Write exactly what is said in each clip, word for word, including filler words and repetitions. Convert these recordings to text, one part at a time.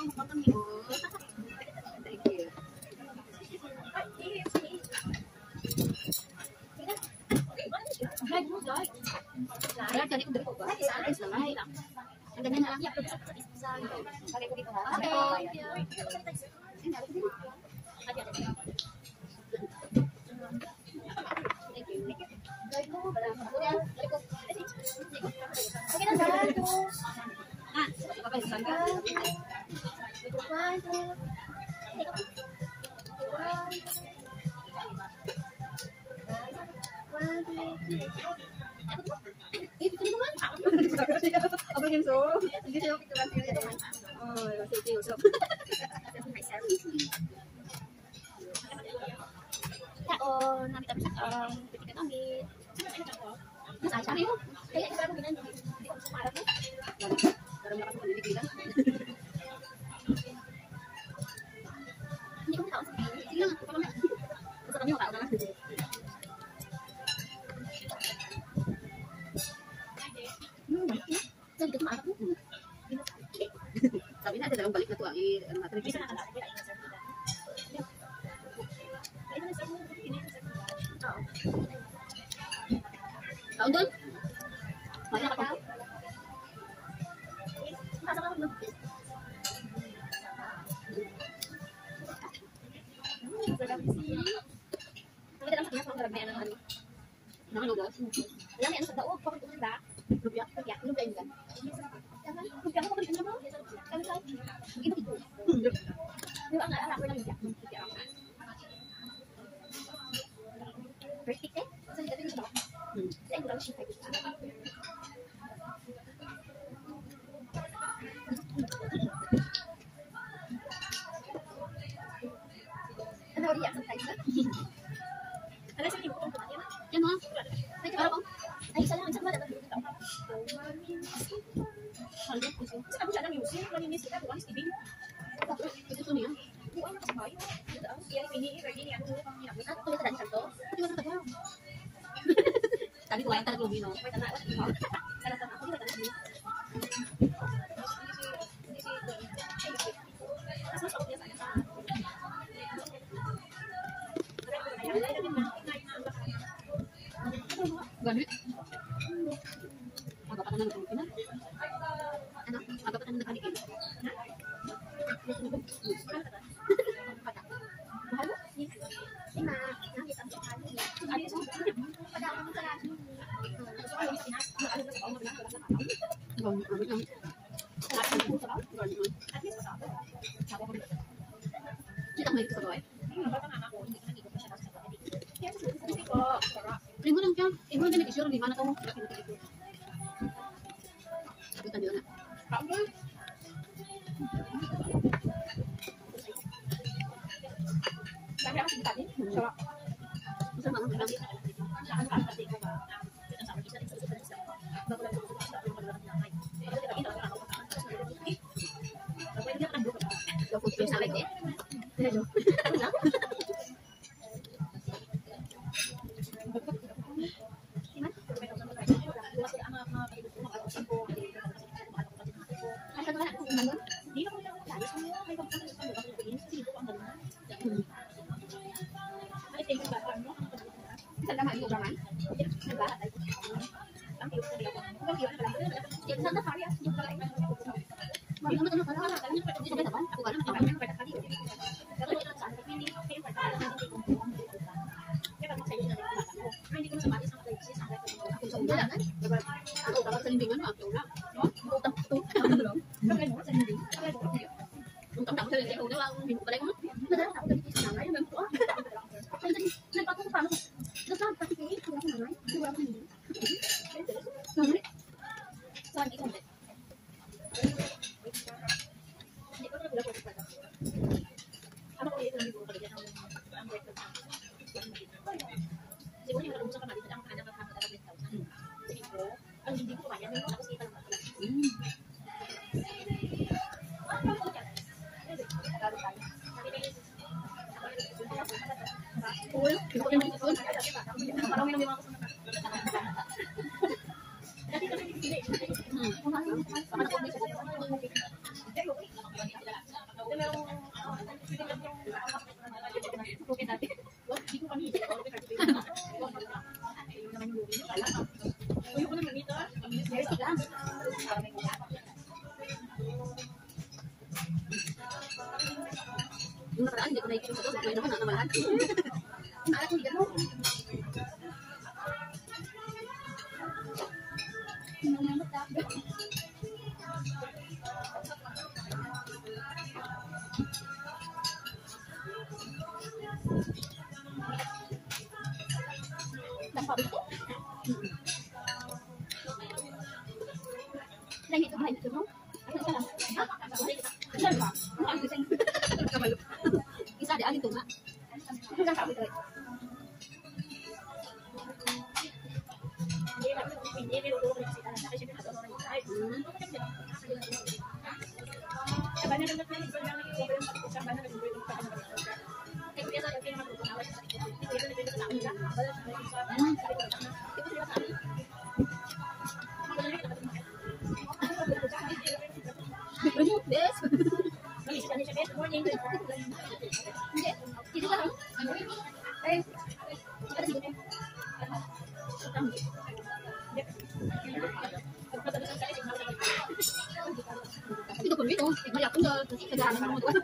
Kaya tadi ko dito ko. Sa akin lang ay. Ang ganyan na lang. Bagay ko dito ha. Apa yang so? Hindi siya picturean sila. Oh, sige, usap. Taon, namin tapos ang pitikan namin. Mas aja rin. Kaya isa ko ginan. Hindi ko sumarap mo. Para malakas ang panigilan. Hindi ko taon. Sige lang, ako lang. Basta kami tao na lang. Hmm, balik na. Sabi ko sumarap mo. Sabi na, ada dalawang balik na to. Ay, ano natin. Bisa na kalaki. Taon doon? Maya ka pa. Masa ka mag Kita lang sa mga karamihan ng ano. Nakalugas? Alam mo, ano sa daog, pakit ko ba? Lupya? Lupya, lupya yun. Lupya mo, pakit ko mo. Kami sa ito ito. Yung ang alam ko lang lupya. Lupya ako. Perfect eh? Saan ka din siya? Saan ko lang siya kayo. Ano ba yan? Sometimes na? Ano sa hindi ko kung kumain? Yan mo. Ay, parang ay, isa lang, isa ba dapat dito? Halip ko siya. Kasi ako siya ng music, maninis kita, buwan Steven. Ito to niya. Buwan na kasi bayo. Ito ang siya, pini, ready niya, ano pang hinapit. At tuloy sa dani santo. Pati wala ka daw. Sabi ko, walang talagang lumino. May tanaw, at ikaw. Sana sana, ako di ba tanaw niya? Mas mas ako niya sa kanya. Ganit. Aga pa na nagulog na. Ano? Aga pa na nagkaligil. Ha? Mahal mo? Lima, nakita mo sa kanya. Ano sa pada ako sa kanya. Ano sa kanya, pinas, ano sa kanya, wala sa kanya. Ganit. Ganit lang. Ganit mo sa kanya? Ganit lang. At least sa kanya. Sabi ko, Kita may gusto ko eh. baka nga ako, hindi ko nandito pa siya kasi sa kanya. Kaya sa sabi ko, sarap. Linggo lang siya. Linggo lang nag-isure. Lima na to mo. Sabi ka nila na. Kamu? Kaya ako sa kanya. Sarap. Gusto mo ang lang. Saan ka kasi ko ba? Kita sa isa isa isa isa. Bago lang sa sa sa mga nanay. Pero kita ina ako ako. Pwede ka nang buka. Yung food place na like eh. Hello. Oke dati. Di ko kami. Uy, ko naman dito. Yes, lang. Yung nakaraan, hindi ko nakikita sa doon. May naman, nakamalaan. Alat ko, hindi mo. Dapat itu. Lagi itu baik itu, no? Salah. Salah. Bisa ada itu, Mak. Itu kan tak betul. Itu pun itu, banyak pun kerjaan kamu tuh.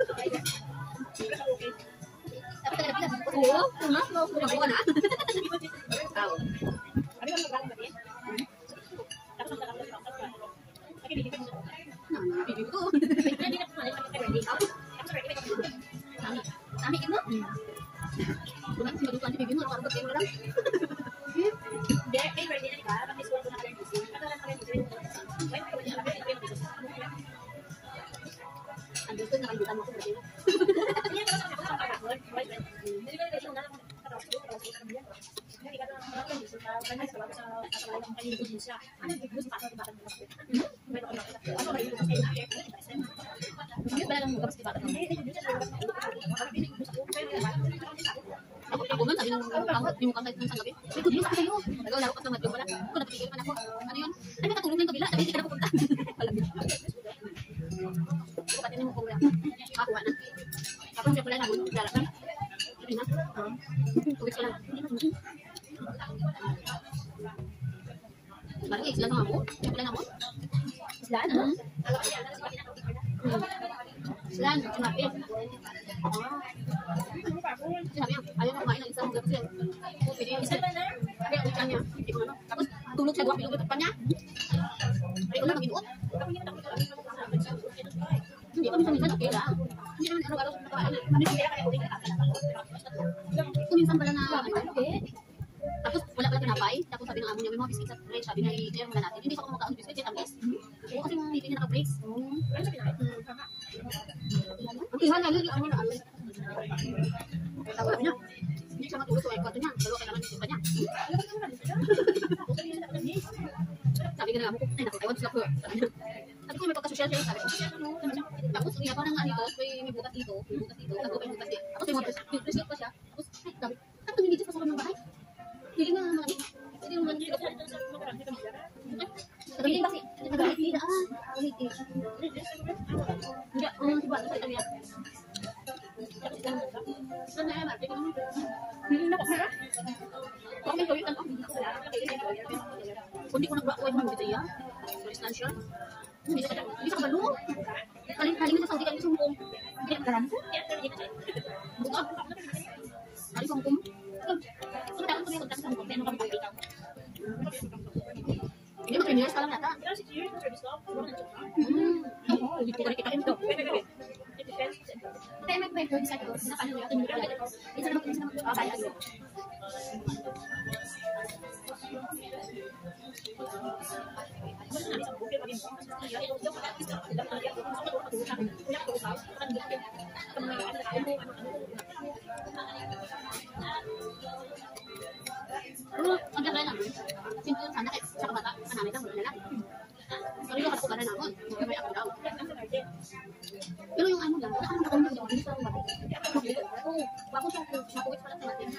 Tapi kadang-kadang, oh, rumah lo, rumah gua nak. Tahu. Tapi kan berapa berarti? Nah, bibi itu. Jadi nak mana sampai ready tahu? Kami, kami itu. Bukan cuma tuan bibi mu orang bertemu orang. Dia kayak ready ni kan, tapi suatu nak ada di sini. Ada orang yang di sini. Baik, kalau dia ada di sini. Anda tu nak lanjutkan waktu berapa? Ini kalau sampai berapa tahun? Jadi kalau kita nak terus terus terus jadi kalau orang yang suka banyak kalau kalau yang kali Indonesia, ada di bus pasar tempat tempat. Baik orang kita, orang yang itu saya nak. Dia barang muka pasti tempat. Ini Indonesia ada orang ini bus aku pengen aku aku man sabi ng kamot yung kamay ng gabi. May tudlo sa kayo. Naglalaro ka sa madyo pala. Ako napipigil man ako. Ano yun? Ay, may katulong ng kabila. Tapi hindi ka na pupunta. Palamig. Bukat yun yung kuya. Kakuha na. Tapos siya pala namun. Lalak na. Sabi na. Tubig ko lang. Barang isla na mo. Siya pala namun. Isla na? Isla na. Sinabi. Sinabi yan. Ayaw na kumain ng isang gabi siya. Pwede yung isa. Kaya ulit niya. Tapos tulog siya. Duwag pinugod pa niya. Ay, ulang mag-inuot. Hindi kami sa minsan okay lang. Hindi naman araw-araw sa nakaan. Ano yung kaya kaya ulit na kuminsan pala na okay. Tapos wala pala tinapay. Tapos sabi ng amo niya, may mga biscuits at bread. Sabi na i-clear muna natin. Hindi sa ako makaon biscuits. Yung tamis. Oo, kasi mga hindi niya naka-breaks. Ano sabi na? Ang ihan na yun yung ano na ano. Tawag niya. Hindi siya matulog sa kwarto niya. Dalawa kailangan yung niya. Sabi ka na amo ko, ay naku, ewan sila ko. Sabi ko may pagka-social siya. Sabi ko, tapos iya pa ng ano ito, may butas dito, may butas dito, tapos may butas dito. Tapos may mga presyo pa siya. Tapos, ay, sabi, tapos tumingin dito sa sobrang ng bahay. Hindi nga mga hindi naman sila ko. Hindi kasi, hindi na, ah, hindi. Hindi, ang iba, sa ito niya. Sana ay mati ko. Hindi na kasi. Okay, so yun ang kundi ko nagbawa yung mga bitiya. For instance, hindi sa hindi sa kabalo. Kaling kaling sa Saudi kaling sumpong. Hindi ang garan. Buka. Kaling sumpong. So dapat ko yung kontak sa sumpong. Ano kami dito? Hindi mo three years pa lang nata. Hmm. Oo, hindi ko kita ito. Kaya may may birds ako. Nakano yung ating mga ito. Isa naman isa naman ah kaya ano. Pero ang ganda lang. Simple lang sana sa kabata. Manamit ang mga lalaki. Sorry ko kasi ba na naman. May ako daw. Pero yung ano lang, ano ka kung hindi sa mga bagay. Oo, bago siya makuwit pala sa natin.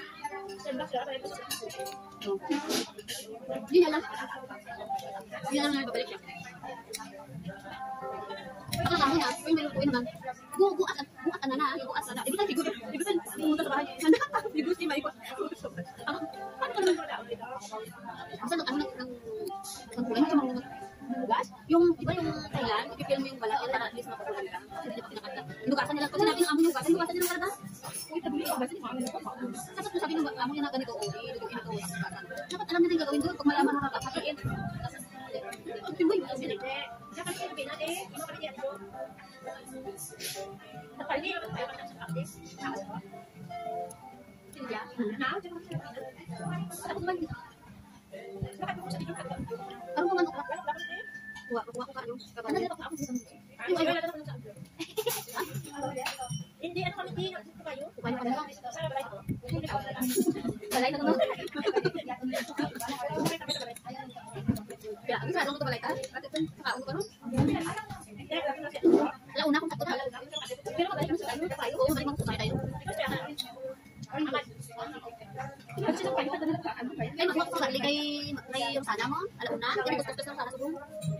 Hindi na lang. Hindi na lang na babalik siya. Ako lang muna, kung may lutuin naman. Bu, buat buat na na, buat na. Ibu kan figur, ibu kan pumunta sa bahay. Sana, ibu si Maiko. Ano? Ano ka naman daw? Kasi nung ano nang nang kulay ka mga bugas, yung iba yung Thailand, i-film mo yung balat para at least mapakulan ka. Hindi pa pinakanta. Inugasan nila, kasi nabi yung amo yung ugasan, inugasan nila para na. Uy, tabi yung ugasan, tapos kung sabi ng amo niya na ganito, oh, ilutuin ito, ugasan. Dapat alam nila yung gagawin doon, pag malaman mo nakakapatiin. Pinoy mo kasi nito. Dapat yung pinade, yung kapatid yan doon. Napali, yung tayo pa sa kapatid. Silya? Na? Diyan mo siya pinade. Ako naman dito. Bakit mo sa video ka? Ano mo manok? Kuha, kuha ko kayo. Ano na ako sa mga? Yung ay wala na sa mga. Hindi ano kami din ako kayo. Kuha pa lang. Sa balay ko. Balay na to. Ya, ang sarong to balay ta. At ito, kaon ko no. Wala una kong takot. Pero mabalik mo sa tayo, tayo. Oo, mabalik mo sa tayo. Kasi nang payo ka na ano kayo. Kay magmok sa kay kay yung sana mo, alauna, kay gusto ko sa sana sa